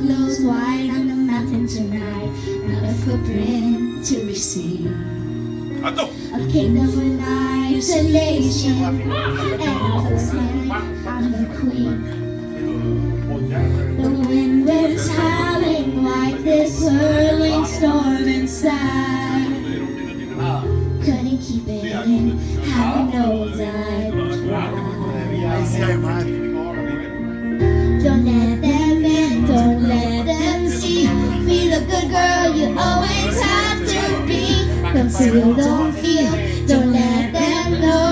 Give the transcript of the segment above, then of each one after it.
glows white on the mountain tonight. Not a footprint to be seen. A kingdom in isolation, and as a I'm the queen. The wind was howling like this swirling storm inside. Couldn't keep it in, heaven knows I'd try. Don't let them in, don't let them see. Be the good girl you always have to be. Conceal, don't feel, don't let them know.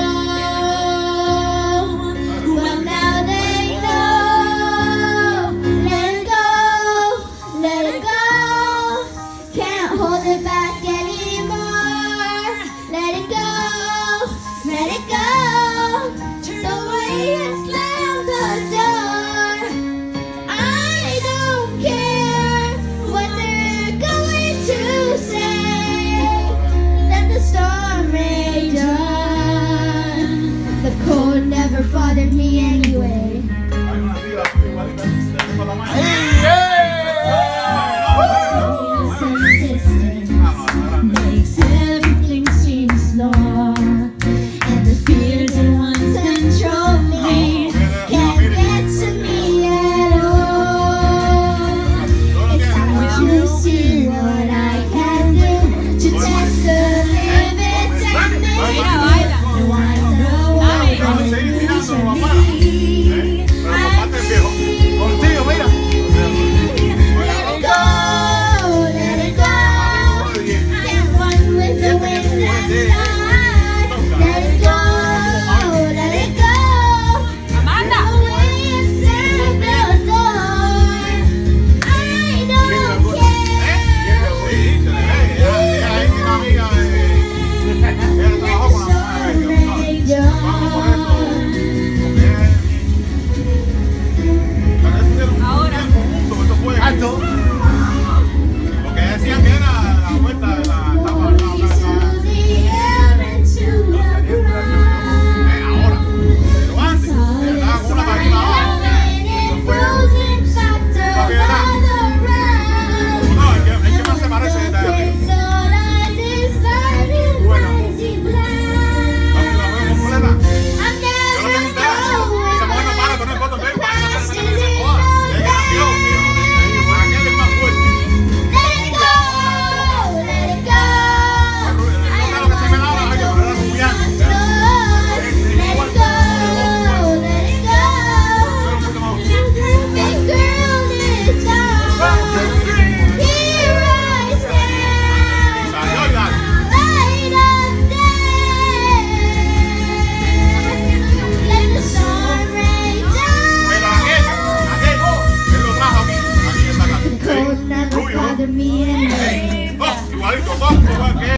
Well, now they know. Let it go, let it go. Can't hold it back anymore. Let it go, let it go. Turn away and slam the door. I don't care what they're going to say. Let the storm rage on. The cold never bothered me anyway.